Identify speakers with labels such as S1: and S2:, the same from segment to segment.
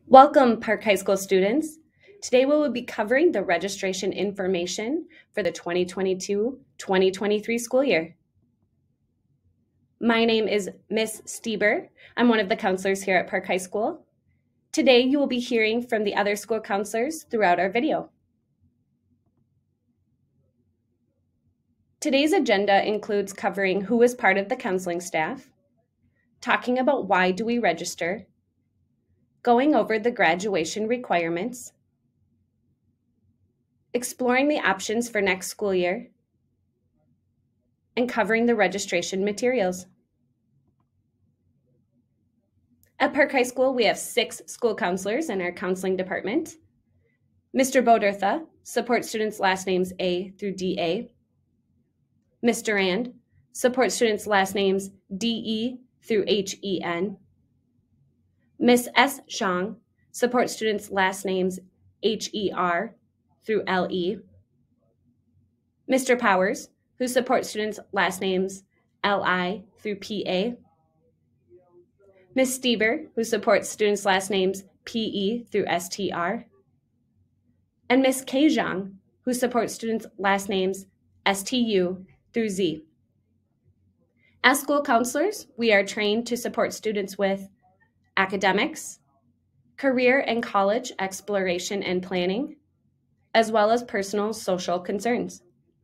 S1: Welcome, Park High School students. Today we will be covering the registration information for the 2022-2023 school year. My name is Miss Stieber. I'm one of the counselors here at Park High School. Today you will be hearing from the other school counselors throughout our video. Today's agenda includes covering who is part of the counseling staff, talking about why do we register, going over the graduation requirements, exploring the options for next school year, and covering the registration materials. At Park High School, we have 6 school counselors in our counseling department. Mr. Bodertha supports students' last names A through DA. Ms. Durand supports students' last names DE through HEN. Ms. S. Zhang supports students' last names HER through LE. Mr. Powers, who supports students' last names LI through PA. Ms. Stieber, who supports students' last names PE through STR. And Ms. K. Zhang, who supports students' last names STU through Z. As school counselors, we are trained to support students with academics, career and college exploration and planning, as well as personal social concerns.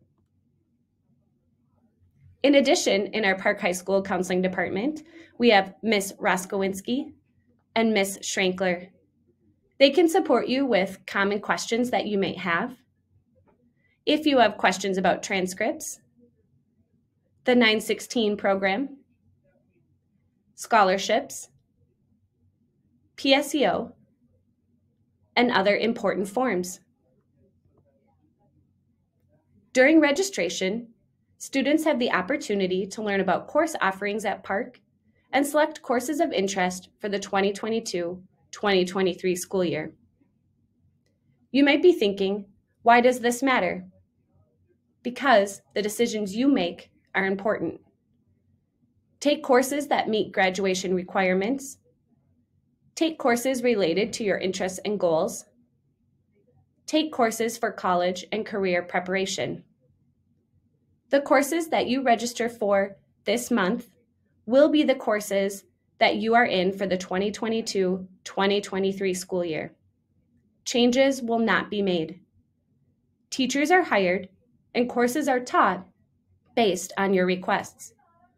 S1: In addition, in our Park High School Counseling Department, we have Ms. Roskowinski and Ms. Schrankler. They can support you with common questions that you may have. If you have questions about transcripts, the 916 program, scholarships, PSEO, and other important forms. During registration, students have the opportunity to learn about course offerings at Park and select courses of interest for the 2022-2023 school year. You might be thinking, why does this matter? Because the decisions you make are important. Take courses that meet graduation requirements. Take courses related to your interests and goals. Take courses for college and career preparation. The courses that you register for this month will be the courses that you are in for the 2022-2023 school year. Changes will not be made. Teachers are hired and courses are taught based on your requests.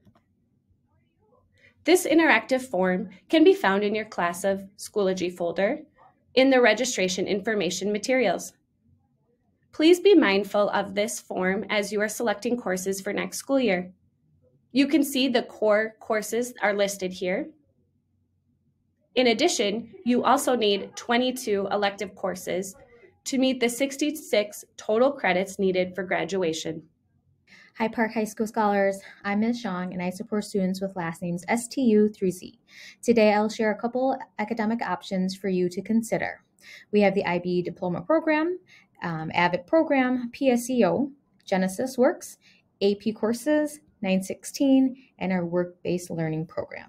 S1: This interactive form can be found in your Class of Schoology folder in the registration information materials. Please be mindful of this form as you are selecting courses for next school year. You can see the core courses are listed here. In addition, you also need 22 elective courses to meet the 66 total credits needed for graduation.
S2: Hi, Park High School Scholars. I'm Ms. Zhang, and I support students with last names STU through Z. Today, I'll share a couple academic options for you to consider. We have the IB Diploma Program, AVID Program, PSEO, Genesis Works, AP Courses, 916, and our Work-Based Learning Program.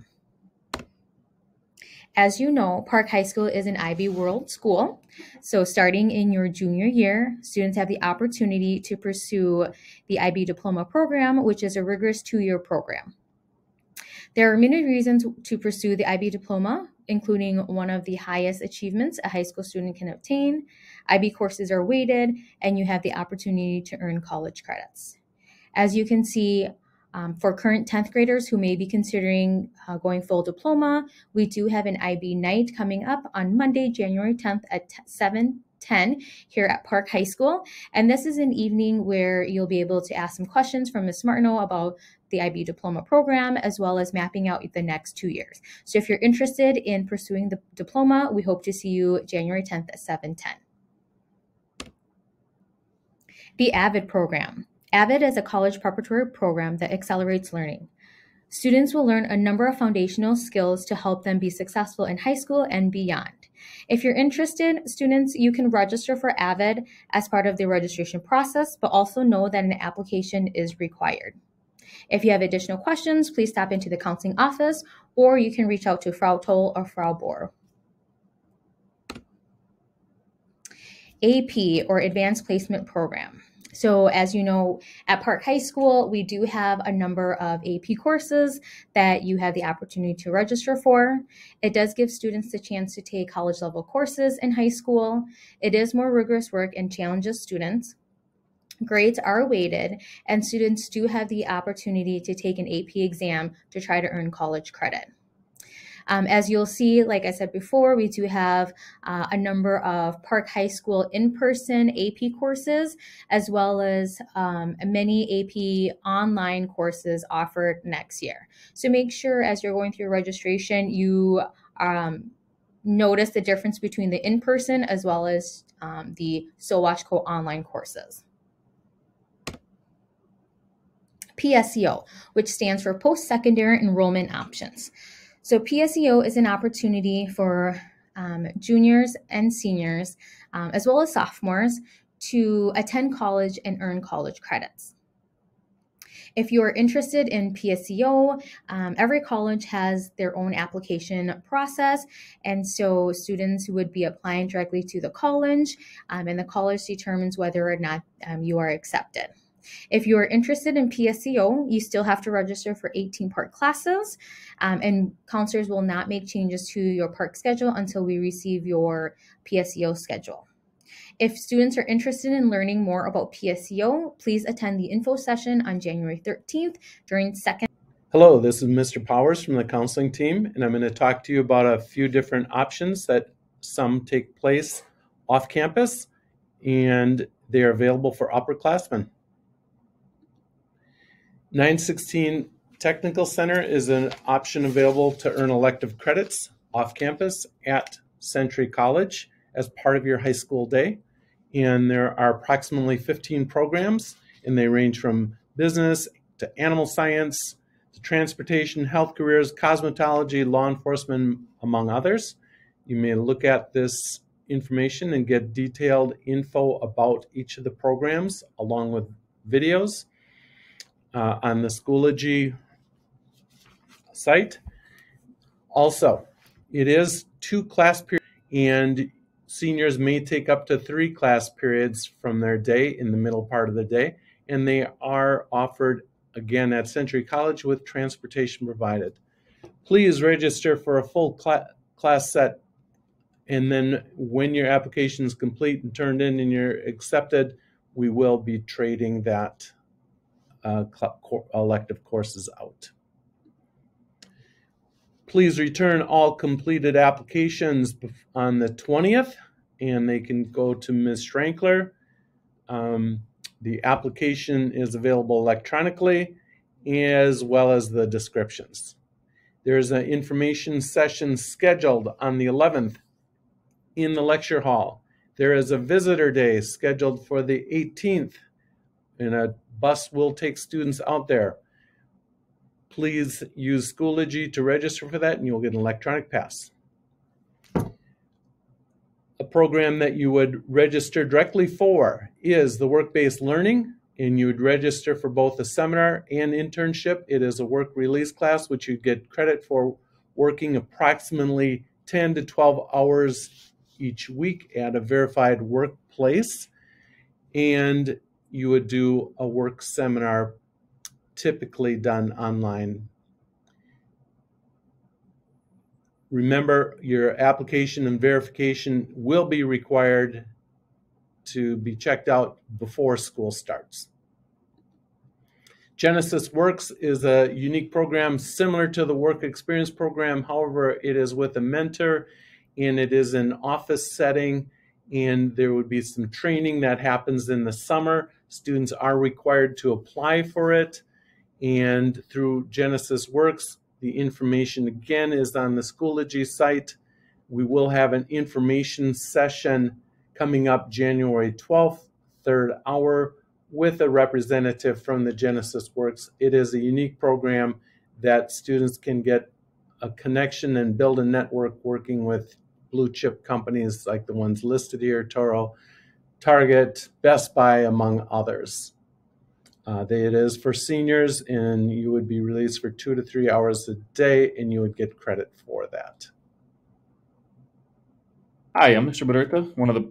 S2: As you know, Park High School is an IB World School. So starting in your junior year, students have the opportunity to pursue the IB Diploma Program, which is a rigorous 2-year program. There are many reasons to pursue the IB Diploma, including one of the highest achievements a high school student can obtain. IB courses are weighted, and you have the opportunity to earn college credits. As you can see, for current 10th graders who may be considering going full diploma, we do have an IB night coming up on Monday, January 10th at 7:10 here at Park High School. And this is an evening where you'll be able to ask some questions from Ms. Martineau about the IB Diploma Program, as well as mapping out the next 2 years. So if you're interested in pursuing the diploma, we hope to see you January 10th at 7:10. The AVID program. AVID is a college preparatory program that accelerates learning. Students will learn a number of foundational skills to help them be successful in high school and beyond. If you're interested, students, you can register for AVID as part of the registration process, but also know that an application is required. If you have additional questions, please stop into the counseling office, or you can reach out to Frau Toll or Frau Bohr. AP, or Advanced Placement Program. So as you know, at Park High School, we do have a number of AP courses that you have the opportunity to register for. It does give students the chance to take college level courses in high school. It is more rigorous work and challenges students. Grades are weighted, and students do have the opportunity to take an AP exam to try to earn college credit. As you'll see, like I said before, we do have a number of Park High School in-person AP courses, as well as many AP online courses offered next year. So make sure as you're going through your registration, you notice the difference between the in-person as well as the SOWASHCO online courses. PSEO, which stands for Post-Secondary Enrollment Options. So PSEO is an opportunity for juniors and seniors, as well as sophomores, to attend college and earn college credits. If you're interested in PSEO, every college has their own application process, and so students would be applying directly to the college, and the college determines whether or not you are accepted. If you are interested in PSEO, you still have to register for 18 park classes, and counselors will not make changes to your park schedule until we receive your PSEO schedule. If students are interested in learning more about PSEO, please attend the info session on January 13th during second.
S3: Hello, this is Mr. Powers from the counseling team, and I'm going to talk to you about a few different options that some take place off campus, and they are available for upperclassmen. 916 Technical Center is an option available to earn elective credits off campus at Century College as part of your high school day. And there are approximately 15 programs, and they range from business to animal science to transportation, health careers, cosmetology, law enforcement, among others. You may look at this information and get detailed info about each of the programs along with videos on the Schoology site. Also, it is 2 class periods, and seniors may take up to 3 class periods from their day in the middle part of the day, and they are offered again at Century College with transportation provided. Please register for a full class set, and then when your application is complete and turned in and you're accepted, we will be trading that elective courses out. Please return all completed applications on the 20th, and they can go to Ms. Schrankler. The application is available electronically, as well as the descriptions. There's an information session scheduled on the 11th in the lecture hall. There is a visitor day scheduled for the 18th, and a bus will take students out there. Please use Schoology to register for that, and you'll get an electronic pass. A program that you would register directly for is the work-based learning, and you would register for both a seminar and internship. It is a work release class, which you get credit for working approximately 10 to 12 hours each week at a verified workplace, and you would do a work seminar typically done online. Remember, your application and verification will be required to be checked out before school starts. Genesis Works is a unique program similar to the Work Experience program. However, it is with a mentor, and it is an office setting, and there would be some training that happens in the summer. Students are required to apply for it, and through Genesis Works, the information again is on the Schoology site. We will have an information session coming up January 12th, 3rd hour, with a representative from the Genesis Works. It is a unique program that students can get a connection and build a network working with blue chip companies like the ones listed here, Toro, Target, Best Buy, among others. It is for seniors, and you would be released for 2 to 3 hours a day, and you would get credit for that.
S4: Hi, I'm Mr. Baderka, one of the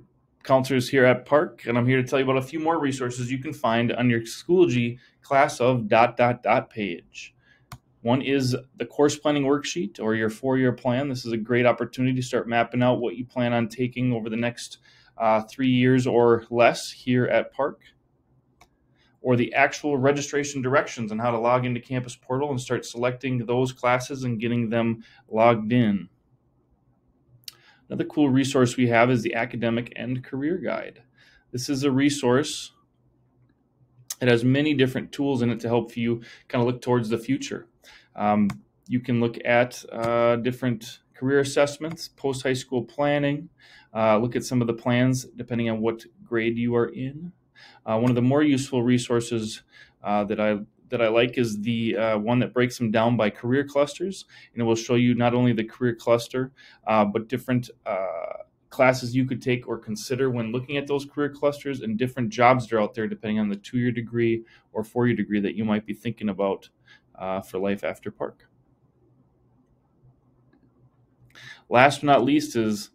S4: counselors here at Park, and I'm here to tell you about a few more resources you can find on your Schoology class of ... page. One is the course planning worksheet or your 4-year plan. This is a great opportunity to start mapping out what you plan on taking over the next 3 years or less here at Park. Or the actual registration directions on how to log into Campus Portal and start selecting those classes and getting them logged in. Another cool resource we have is the Academic and Career Guide. This is a resource. It has many different tools in it to help you kind of look towards the future. You can look at different career assessments, post-high school planning, look at some of the plans depending on what grade you are in. One of the more useful resources that I like is the one that breaks them down by career clusters, and it will show you not only the career cluster, but different classes you could take or consider when looking at those career clusters and different jobs that are out there depending on the 2-year degree or 4-year degree that you might be thinking about for life after Park. Last but not least is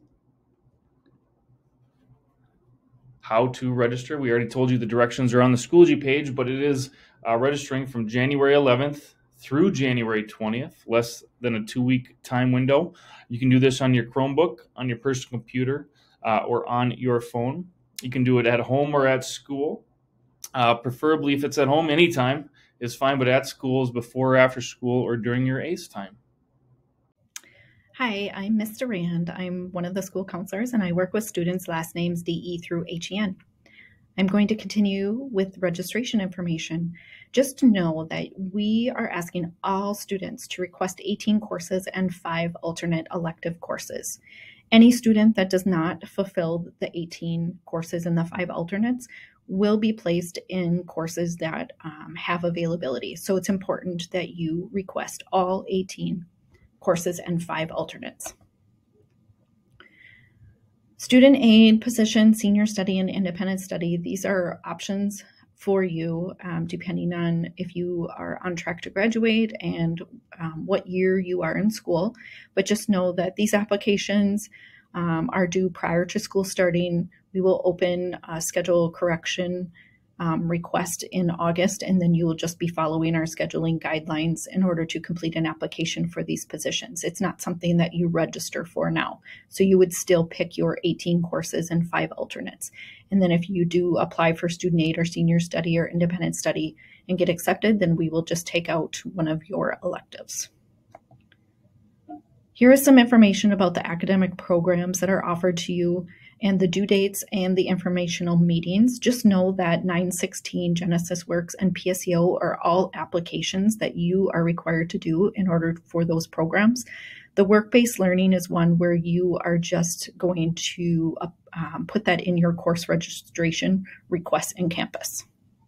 S4: how to register. We already told you the directions are on the Schoology page, but it is registering from January 11th through January 20th, less than a 2-week time window. You can do this on your Chromebook, on your personal computer, or on your phone. You can do it at home or at school. Preferably if it's at home, anytime is fine, but at school is before or after school or during your ACE time.
S5: Hi, I'm Miss Durand. I'm one of the school counselors, and I work with students' last names DE through HEN. I'm going to continue with registration information. Just to know that we are asking all students to request 18 courses and 5 alternate elective courses. Any student that does not fulfill the 18 courses and the 5 alternates will be placed in courses that have availability. So it's important that you request all 18 courses and 5 alternates. Student aid, position, senior study, and independent study, these are options for you depending on if you are on track to graduate and what year you are in school. But just know that these applications are due prior to school starting. We will open a schedule correction request in August, and then you will just be following our scheduling guidelines in order to complete an application for these positions. It's not something that you register for now. So you would still pick your 18 courses and 5 alternates. And then if you do apply for student aid or senior study or independent study and get accepted, then we will just take out one of your electives. Here is some information about the academic programs that are offered to you and the due dates and the informational meetings. Just know that 916, Genesis Works, and PSEO are all applications that you are required to do in order for those programs. The work-based learning is one where you are just going to put that in your course registration request in campus.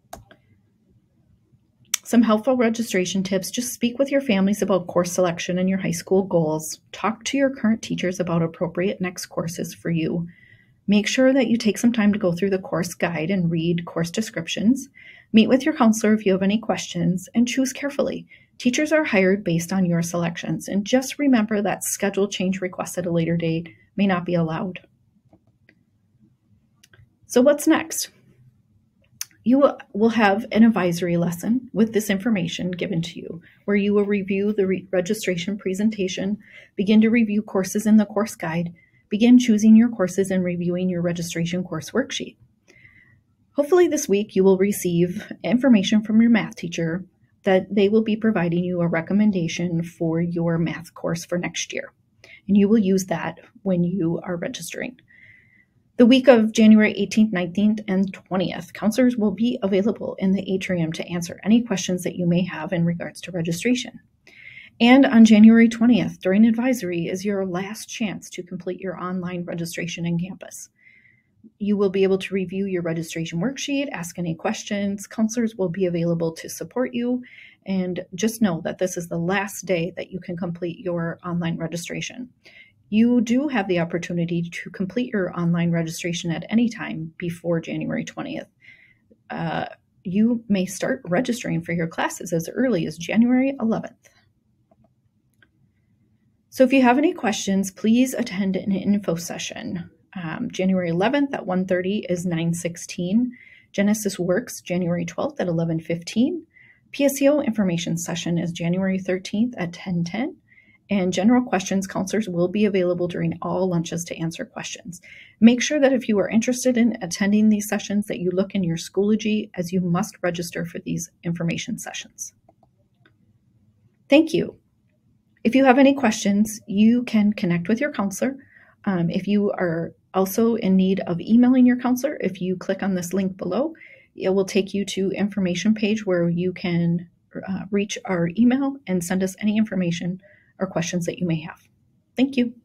S5: Some helpful registration tips: just speak with your families about course selection and your high school goals. Talk to your current teachers about appropriate next courses for you. Make sure that you take some time to go through the course guide and read course descriptions. Meet with your counselor if you have any questions, and choose carefully. Teachers are hired based on your selections, and just remember that schedule change requests at a later date may not be allowed. So what's next? You will have an advisory lesson with this information given to you, where you will review the registration presentation, begin to review courses in the course guide, begin choosing your courses and reviewing your registration course worksheet. Hopefully this week you will receive information from your math teacher that they will be providing you a recommendation for your math course for next year. And you will use that when you are registering. The week of January 18th, 19th, and 20th, counselors will be available in the atrium to answer any questions that you may have in regards to registration. And on January 20th, during advisory, is your last chance to complete your online registration in campus. You will be able to review your registration worksheet, ask any questions. Counselors will be available to support you. And just know that this is the last day that you can complete your online registration. You do have the opportunity to complete your online registration at any time before January 20th. You may start registering for your classes as early as January 11th. So if you have any questions, please attend an info session January 11th at 1:30 is 9:16. Genesis Works, January 12th at 11:15. PSEO information session is January 13th at 10:10. And general questions counselors will be available during all lunches to answer questions. Make sure that if you are interested in attending these sessions that you look in your Schoology, as you must register for these information sessions. Thank you. If you have any questions, you can connect with your counselor. If you are also in need of emailing your counselor, if you click on this link below, it will take you to information page where you can reach our email and send us any information or questions that you may have. Thank you.